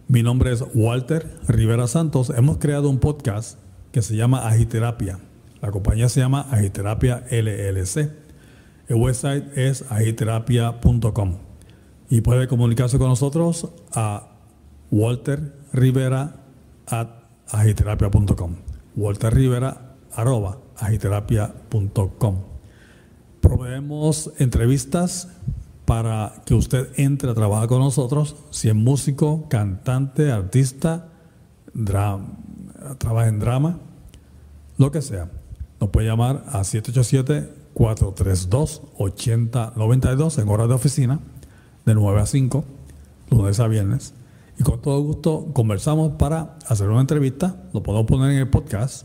Mi nombre es Walter Rivera Santos. Hemos creado un podcast que se llama Agiterapia. La compañía se llama Agiterapia LLC. El website es agiterapia.com y puede comunicarse con nosotros a walterrivera@agiterapia.com. walterrivera@agiterapia.com. Proveemos entrevistas para que usted entre a trabajar con nosotros, si es músico, cantante, artista, trabaja en drama, lo que sea. Nos puede llamar a 787-432-8092 en horas de oficina, de 9 a 5, lunes a viernes. Y con todo gusto conversamos para hacer una entrevista. Lo podemos poner en el podcast.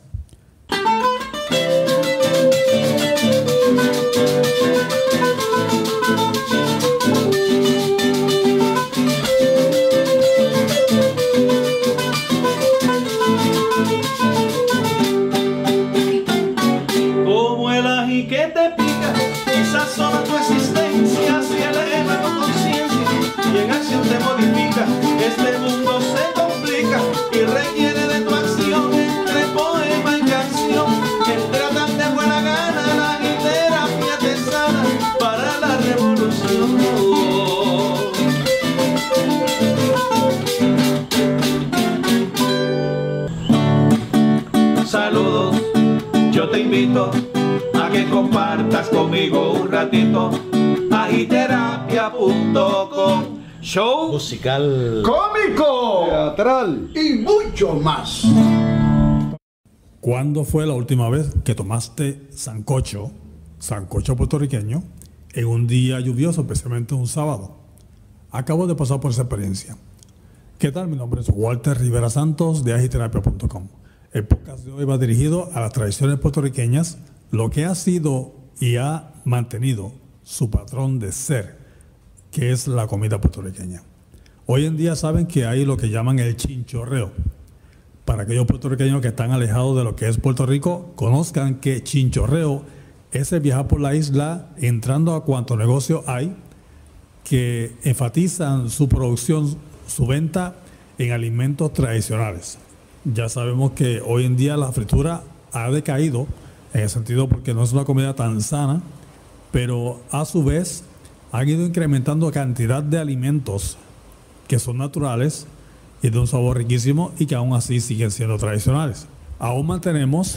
Este mundo se complica y requiere de tu acción, entre poema y canción, que tratan de buena gana la agiterapia te sana para la revolución. Saludos, yo te invito a que compartas conmigo un ratito. Agiterapia.com. Show musical, cómico, teatral y mucho más. ¿Cuándo fue la última vez que tomaste sancocho puertorriqueño, en un día lluvioso, especialmente un sábado? Acabo de pasar por esa experiencia. ¿Qué tal? Mi nombre es Walter Rivera Santos de agiterapia.com. El podcast de hoy va dirigido a las tradiciones puertorriqueñas, lo que ha sido y ha mantenido su patrón de ser, que es la comida puertorriqueña. Hoy en día saben que hay lo que llaman el chinchorreo. Para aquellos puertorriqueños que están alejados de lo que es Puerto Rico, conozcan que chinchorreo es el viajar por la isla entrando a cuanto negocio hay que enfatizan su producción, su venta en alimentos tradicionales. Ya sabemos que hoy en día la fritura ha decaído en el sentido porque no es una comida tan sana, pero a su vez han ido incrementando cantidad de alimentos que son naturales y de un sabor riquísimo y que aún así siguen siendo tradicionales. Aún mantenemos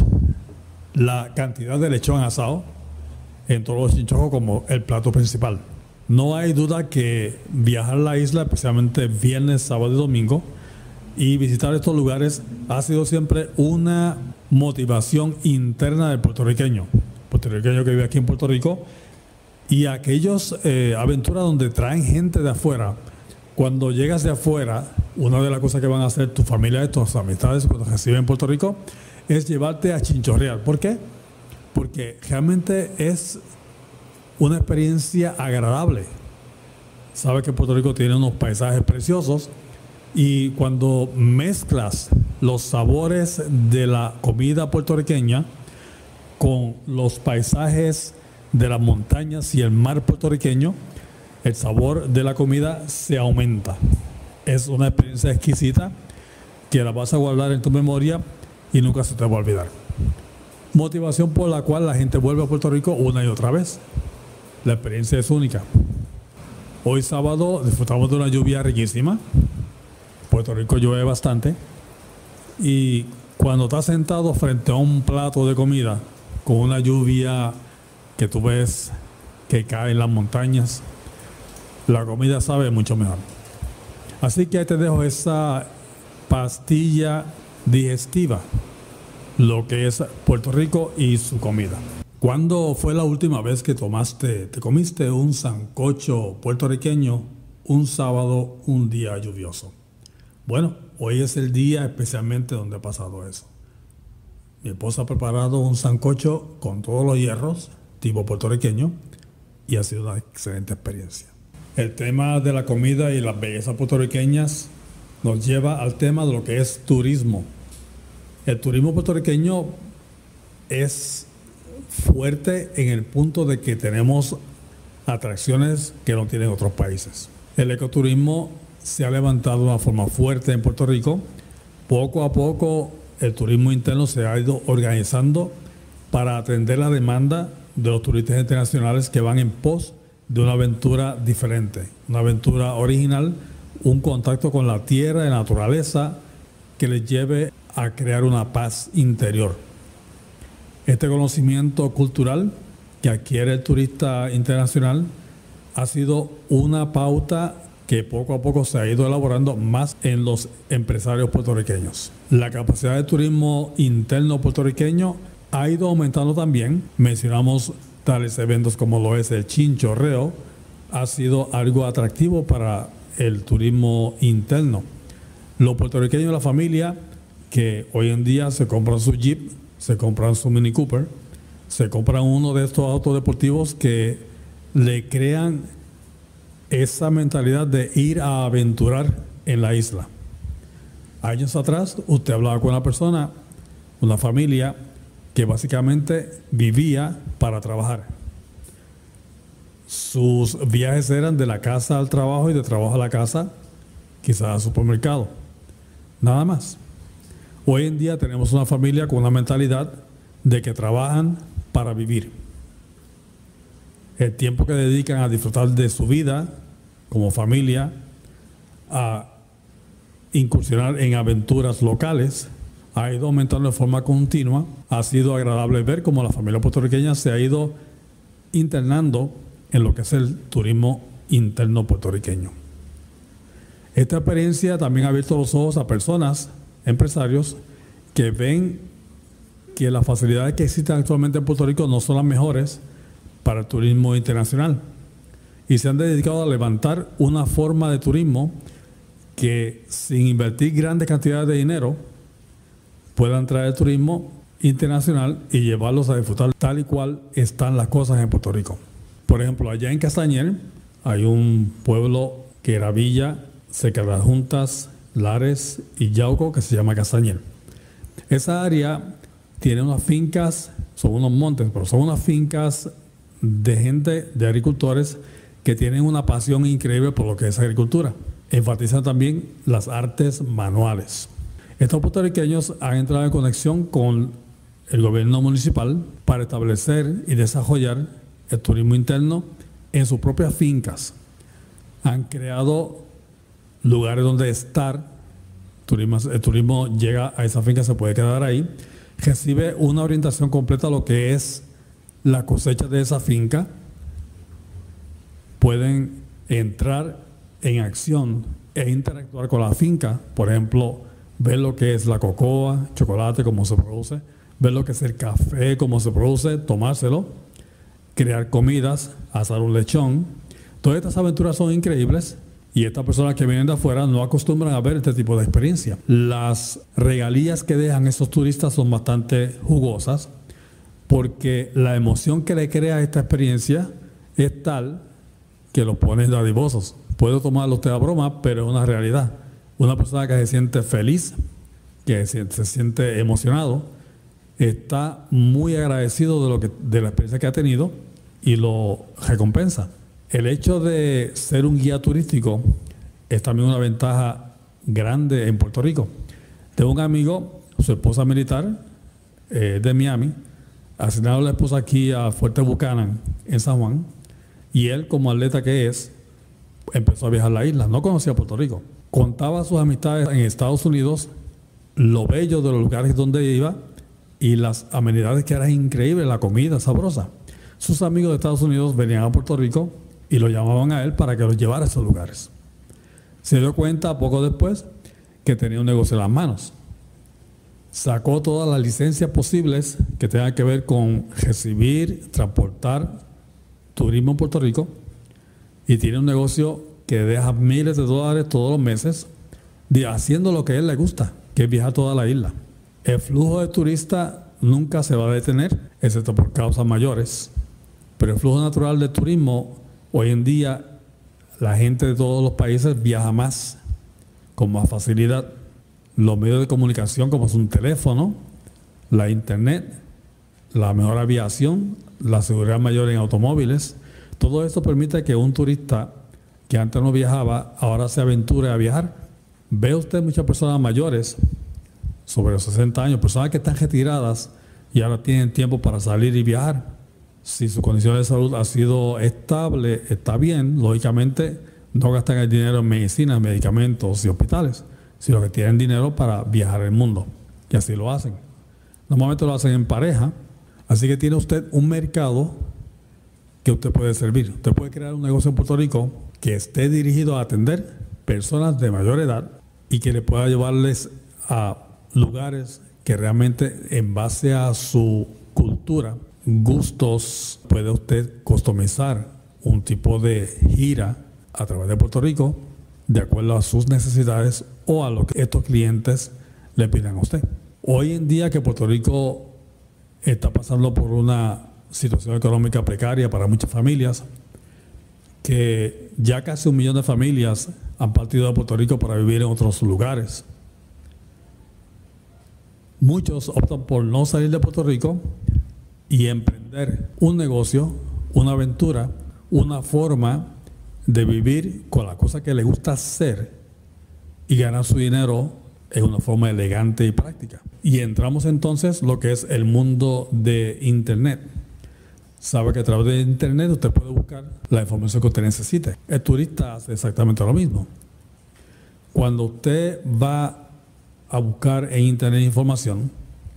la cantidad de lechón asado en todos los chinchojos como el plato principal. No hay duda que viajar a la isla, especialmente viernes, sábado y domingo, y visitar estos lugares ha sido siempre una motivación interna del puertorriqueño que vive aquí en Puerto Rico. Y aquellos aventuras donde traen gente de afuera, cuando llegas de afuera, una de las cosas que van a hacer tu familia, tus amistades cuando reciben en Puerto Rico, es llevarte a chinchorrear. ¿Por qué? Porque realmente es una experiencia agradable. Sabes que Puerto Rico tiene unos paisajes preciosos y cuando mezclas los sabores de la comida puertorriqueña con los paisajes de las montañas y el mar puertorriqueño, el sabor de la comida se aumenta. Es una experiencia exquisita que la vas a guardar en tu memoria y nunca se te va a olvidar. Motivación por la cual la gente vuelve a Puerto Rico una y otra vez. La experiencia es única. Hoy sábado disfrutamos de una lluvia riquísima. Puerto Rico llueve bastante y cuando estás sentado frente a un plato de comida con una lluvia que tú ves que cae en las montañas, la comida sabe mucho mejor. Así que ahí te dejo esa pastilla digestiva, lo que es Puerto Rico y su comida. ¿Cuándo fue la última vez que te comiste un sancocho puertorriqueño un sábado, un día lluvioso? Bueno, hoy es el día especialmente donde ha pasado eso. Mi esposa ha preparado un sancocho con todos los hierros, tipo puertorriqueño, y ha sido una excelente experiencia. El tema de la comida y las bellezas puertorriqueñas nos lleva al tema de lo que es turismo. El turismo puertorriqueño es fuerte en el punto de que tenemos atracciones que no tienen otros países. El ecoturismo se ha levantado de una forma fuerte en Puerto Rico. Poco a poco el turismo interno se ha ido organizando para atender la demanda de los turistas internacionales que van en pos de una aventura diferente, una aventura original, un contacto con la tierra y la naturaleza que les lleve a crear una paz interior. Este conocimiento cultural que adquiere el turista internacional ha sido una pauta que poco a poco se ha ido elaborando más en los empresarios puertorriqueños. La capacidad de turismo interno puertorriqueño ha ido aumentando también. Mencionamos tales eventos como lo es el Chinchorreo, ha sido algo atractivo para el turismo interno. Los puertorriqueños de la familia que hoy en día se compran su Jeep, se compran su Mini Cooper, se compran uno de estos autos deportivos que le crean esa mentalidad de ir a aventurar en la isla. Años atrás usted hablaba con una persona, una familia que básicamente vivía para trabajar. Sus viajes eran de la casa al trabajo y de trabajo a la casa, quizás al supermercado, nada más. Hoy en día tenemos una familia con una mentalidad de que trabajan para vivir. El tiempo que dedican a disfrutar de su vida como familia, a incursionar en aventuras locales, ha ido aumentando de forma continua. Ha sido agradable ver cómo la familia puertorriqueña se ha ido internando en lo que es el turismo interno puertorriqueño. Esta experiencia también ha abierto los ojos a personas, empresarios, que ven que las facilidades que existen actualmente en Puerto Rico no son las mejores para el turismo internacional y se han dedicado a levantar una forma de turismo que, sin invertir grandes cantidades de dinero, puedan traer el turismo internacional y llevarlos a disfrutar tal y cual están las cosas en Puerto Rico. Por ejemplo, allá en Castañer hay un pueblo que era villa cerca de las Juntas, Lares y Yauco, que se llama Castañer. Esa área tiene unas fincas, son unos montes, pero son unas fincas de gente, de agricultores que tienen una pasión increíble por lo que es agricultura. Enfatizan también las artes manuales. Estos puertorriqueños han entrado en conexión con el gobierno municipal para establecer y desarrollar el turismo interno en sus propias fincas. Han creado lugares donde estar. El turismo llega a esa finca, se puede quedar ahí. Recibe una orientación completa a lo que es la cosecha de esa finca. Pueden entrar en acción e interactuar con la finca. Por ejemplo, ver lo que es la cocoa, chocolate, cómo se produce, ver lo que es el café, cómo se produce, tomárselo, crear comidas, asar un lechón. Todas estas aventuras son increíbles y estas personas que vienen de afuera no acostumbran a ver este tipo de experiencia. Las regalías que dejan esos turistas son bastante jugosas porque la emoción que le crea esta experiencia es tal que los pone dadivosos. Puede tomarlo usted a broma, pero es una realidad. Una persona que se siente feliz, que se siente emocionado, está muy agradecido de la experiencia que ha tenido y lo recompensa. El hecho de ser un guía turístico es también una ventaja grande en Puerto Rico. Tengo un amigo, su esposa militar, de Miami, asignado a la esposa aquí a Fuerte Buchanan, en San Juan, y él, como atleta que es, empezó a viajar a la isla. No conocía Puerto Rico. Contaba a sus amistades en Estados Unidos lo bello de los lugares donde iba y las amenidades que eran increíbles, la comida sabrosa. Sus amigos de Estados Unidos venían a Puerto Rico y lo llamaban a él para que los llevara a esos lugares. Se dio cuenta poco después que tenía un negocio en las manos. Sacó todas las licencias posibles que tengan que ver con recibir, transportar turismo en Puerto Rico y tiene un negocio que deja miles de dólares todos los meses haciendo lo que a él le gusta, que es viajar toda la isla. El flujo de turistas nunca se va a detener, excepto por causas mayores, pero el flujo natural de turismo, hoy en día la gente de todos los países viaja más, con más facilidad. Los medios de comunicación como es un teléfono, la internet, la mejor aviación, la seguridad mayor en automóviles, todo esto permite que un turista que antes no viajaba, ahora se aventure a viajar. Ve usted muchas personas mayores, sobre los 60 años, personas que están retiradas y ahora tienen tiempo para salir y viajar. Si su condición de salud ha sido estable, está bien, lógicamente no gastan el dinero en medicinas, medicamentos y hospitales, sino que tienen dinero para viajar el mundo. Y así lo hacen. Normalmente lo hacen en pareja, así que tiene usted un mercado que usted puede servir. Usted puede crear un negocio en Puerto Rico que esté dirigido a atender personas de mayor edad y que le pueda llevarles a lugares que realmente, en base a su cultura, gustos, puede usted customizar un tipo de gira a través de Puerto Rico de acuerdo a sus necesidades o a lo que estos clientes le pidan a usted. Hoy en día que Puerto Rico está pasando por una situación económica precaria para muchas familias, que ya casi 1 millón de familias han partido de Puerto Rico para vivir en otros lugares. Muchos optan por no salir de Puerto Rico y emprender un negocio, una aventura, una forma de vivir con la cosa que les gusta hacer y ganar su dinero en una forma elegante y práctica. Y entramos entonces lo que es el mundo de Internet. Sabe que a través de Internet usted puede buscar la información que usted necesite. El turista hace exactamente lo mismo. Cuando usted va a buscar en Internet información,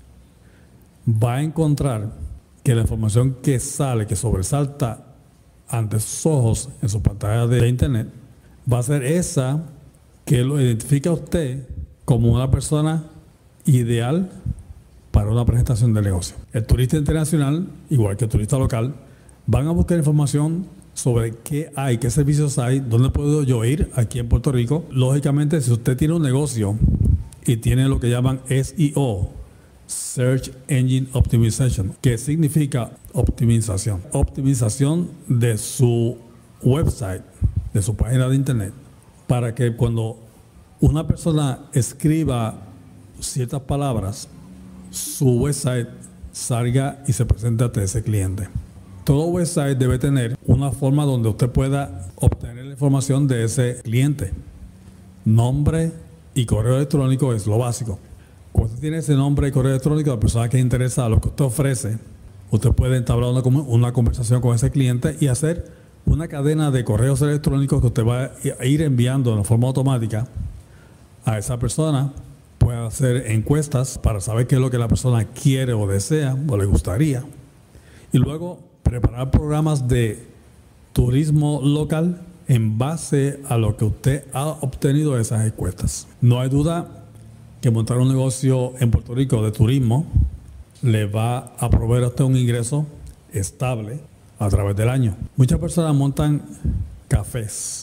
va a encontrar que la información que sale, que sobresalta ante sus ojos en su pantalla de Internet, va a ser esa que lo identifica a usted como una persona ideal para una presentación de negocio. El turista internacional, igual que el turista local, van a buscar información sobre qué hay, qué servicios hay, dónde puedo yo ir aquí en Puerto Rico. Lógicamente, si usted tiene un negocio y tiene lo que llaman SEO, Search Engine Optimization, que significa optimización. Optimización de su website, de su página de internet, para que cuando una persona escriba ciertas palabras, su website salga y se presente ante ese cliente. Todo website debe tener una forma donde usted pueda obtener la información de ese cliente. Nombre y correo electrónico es lo básico. Cuando usted tiene ese nombre y correo electrónico, la persona que interesa a lo que usted ofrece, usted puede entablar una conversación con ese cliente y hacer una cadena de correos electrónicos que usted va a ir enviando de forma automática a esa persona. Puede hacer encuestas para saber qué es lo que la persona quiere o desea o le gustaría. Y luego preparar programas de turismo local en base a lo que usted ha obtenido de esas encuestas. No hay duda que montar un negocio en Puerto Rico de turismo le va a proveer a usted un ingreso estable a través del año. Muchas personas montan cafés.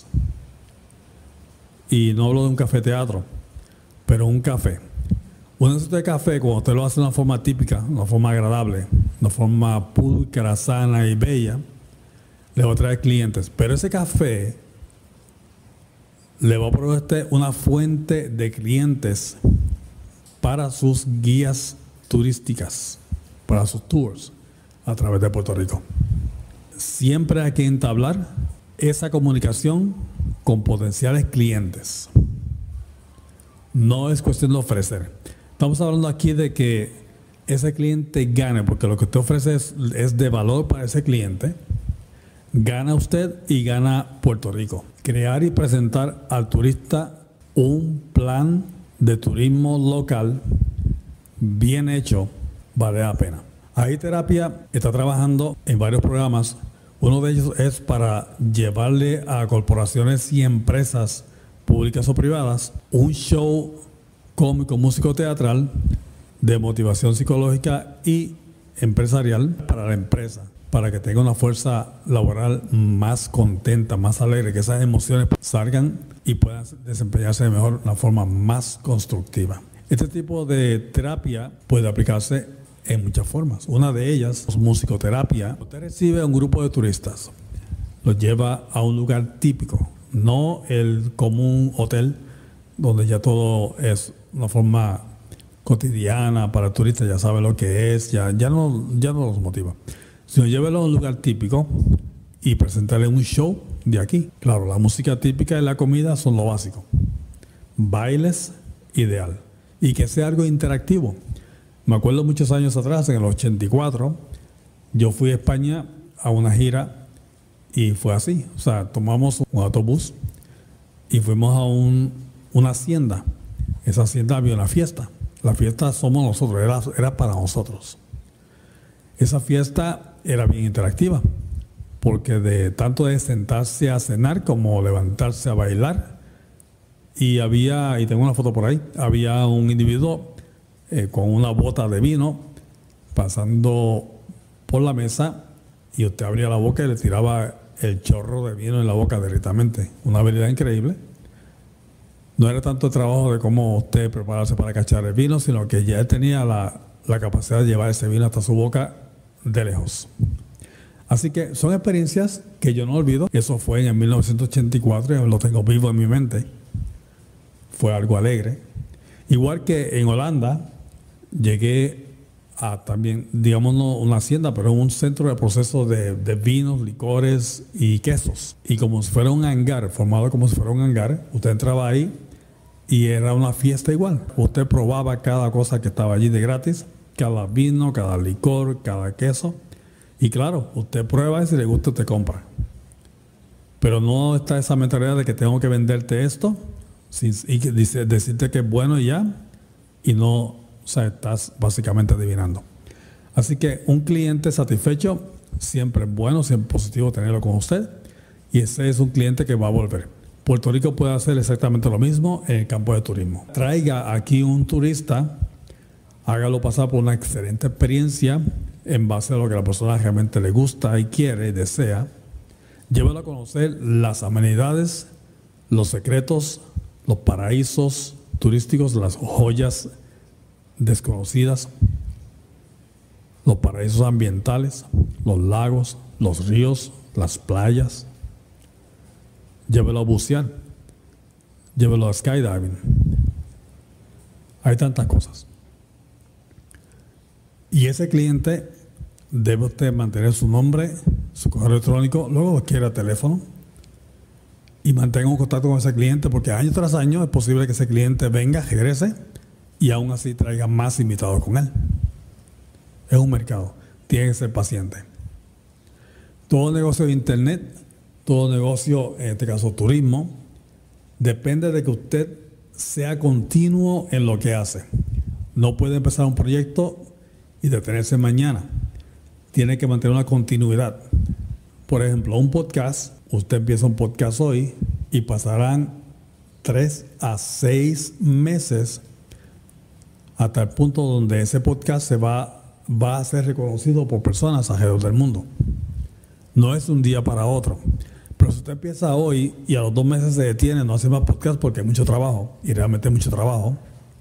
Y no hablo de un café teatro, pero un café. Un negocio de café, cuando usted lo hace de una forma típica, una forma agradable, una forma pulcra, sana y bella, le va a traer clientes. Pero ese café le va a proveer a usted una fuente de clientes para sus guías turísticas, para sus tours a través de Puerto Rico. Siempre hay que entablar esa comunicación con potenciales clientes. No es cuestión de ofrecer. Estamos hablando aquí de que ese cliente gane, porque lo que usted ofrece es de valor para ese cliente. Gana usted y gana Puerto Rico. Crear y presentar al turista un plan de turismo local bien hecho vale la pena. Ahí Terapia está trabajando en varios programas. Uno de ellos es para llevarle a corporaciones y empresas públicas o privadas un show cómico, músico, teatral de motivación psicológica y empresarial para la empresa, para que tenga una fuerza laboral más contenta, más alegre, que esas emociones salgan y puedan desempeñarse de mejor, una forma más constructiva. Este tipo de terapia puede aplicarse en muchas formas. Una de ellas es musicoterapia. Usted recibe a un grupo de turistas, los lleva a un lugar típico, no el común hotel donde ya todo es una forma cotidiana para el turista, ya sabe lo que es, ya no los motiva. Sino llévelo a un lugar típico y presentarle un show de aquí. Claro, la música típica y la comida son lo básico. Bailes, ideal. Y que sea algo interactivo. Me acuerdo muchos años atrás, en el 84, yo fui a España a una gira y fue así. O sea, tomamos un autobús y fuimos a una hacienda. Esa hacienda había una fiesta. La fiesta somos nosotros, era para nosotros. Esa fiesta era bien interactiva, porque tanto de sentarse a cenar como levantarse a bailar. Y tengo una foto por ahí, había un individuo con una bota de vino pasando por la mesa y usted abría la boca y le tiraba el chorro de vino en la boca directamente. Una habilidad increíble. No era tanto el trabajo de cómo usted prepararse para cachar el vino, sino que ya él tenía la capacidad de llevar ese vino hasta su boca de lejos. Así que son experiencias que yo no olvido. Eso fue en 1984 y lo tengo vivo en mi mente. Fue algo alegre. Igual que en Holanda, llegué a también, digamos, no una hacienda, pero un centro de proceso de vinos, licores y quesos. Y como si fuera un hangar, formado como si fuera un hangar, usted entraba ahí y era una fiesta igual. Usted probaba cada cosa que estaba allí de gratis, cada vino, cada licor, cada queso. Y claro, usted prueba y si le gusta, usted compra. Pero no está esa mentalidad de que tengo que venderte esto y decirte que es bueno y ya, y no, o sea, estás básicamente adivinando. Así que un cliente satisfecho siempre es bueno, siempre es positivo tenerlo con usted, y ese es un cliente que va a volver. Puerto Rico puede hacer exactamente lo mismo en el campo de turismo. Traiga aquí un turista, hágalo pasar por una excelente experiencia en base a lo que a la persona realmente le gusta y quiere y desea. Llévalo a conocer las amenidades, los secretos, los paraísos turísticos, las joyas desconocidas, los paraísos ambientales, los lagos, los ríos, las playas. Llévelo a bucear, llévelo a skydiving. Hay tantas cosas. Y ese cliente debe usted mantener su nombre, su correo electrónico, luego quiera teléfono, y mantenga un contacto con ese cliente, porque año tras año es posible que ese cliente venga, regrese y aún así traiga más invitados con él. Es un mercado, tiene que ser paciente. Todo negocio de internet, todo negocio, en este caso turismo, depende de que usted sea continuo en lo que hace. No puede empezar un proyecto y detenerse mañana. Tiene que mantener una continuidad. Por ejemplo, un podcast, usted empieza un podcast hoy y pasarán 3 a 6 meses hasta el punto donde ese podcast va a ser reconocido por personas alrededor del mundo. No es un día para otro. Pero si usted empieza hoy y a los 2 meses se detiene, no hace más podcast porque hay mucho trabajo, y realmente hay mucho trabajo,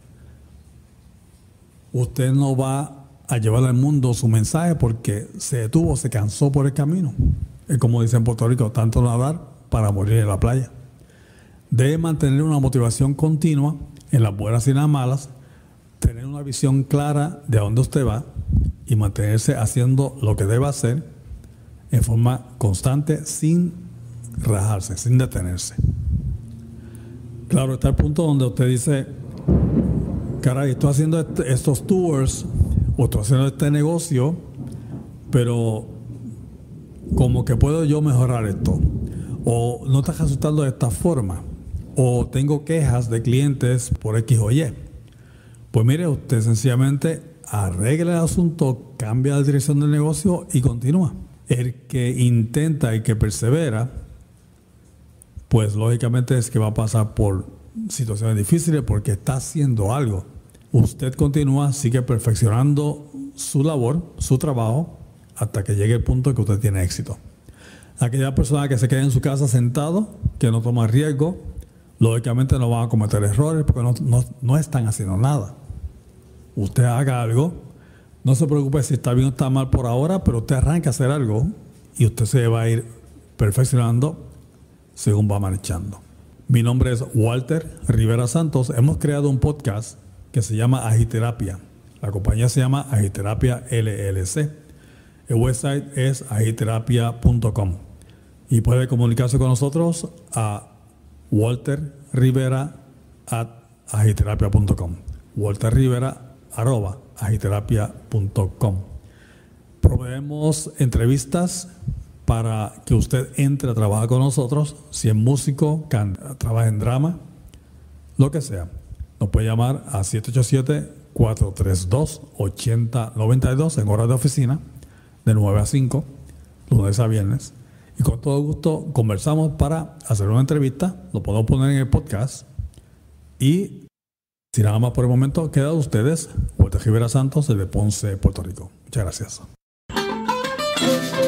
usted no va a llevar al mundo su mensaje porque se detuvo, se cansó por el camino. Es como dicen en Puerto Rico, tanto nadar para morir en la playa. Debe mantener una motivación continua en las buenas y en las malas, tener una visión clara de a dónde usted va y mantenerse haciendo lo que debe hacer en forma constante, sin rajarse, sin detenerse. Claro, está el punto donde usted dice, caray, estoy haciendo estos tours o estoy haciendo este negocio, pero como que puedo yo mejorar esto, o no está resultando de esta forma, o tengo quejas de clientes por X o Y. Pues mire, usted sencillamente arregle el asunto, cambia la dirección del negocio y continúa. El que intenta y que persevera, pues lógicamente es que va a pasar por situaciones difíciles porque está haciendo algo. Usted continúa, sigue perfeccionando su labor, su trabajo, hasta que llegue el punto en que usted tiene éxito. Aquella persona que se queda en su casa sentado, que no toma riesgo, lógicamente no van a cometer errores porque no están haciendo nada. Usted haga algo, no se preocupe si está bien o está mal por ahora, pero usted arranca a hacer algo y usted se va a ir perfeccionando según va marchando. Mi nombre es Walter Rivera Santos. Hemos creado un podcast que se llama Agiterapia. La compañía se llama Agiterapia LLC. El website es agiterapia.com. Y puede comunicarse con nosotros a walterrivera@agiterapia.com. walterrivera@agiterapia.com. Proveemos entrevistas para que usted entre a trabajar con nosotros. Si es músico, trabaja en drama, lo que sea. Nos puede llamar a 787-432-8092 en horas de oficina, de 9 a 5, lunes a viernes. Y con todo gusto conversamos para hacer una entrevista. Lo podemos poner en el podcast. Y sin nada más por el momento, queda de ustedes Walter Rivera Santos desde Ponce, Puerto Rico. Muchas gracias.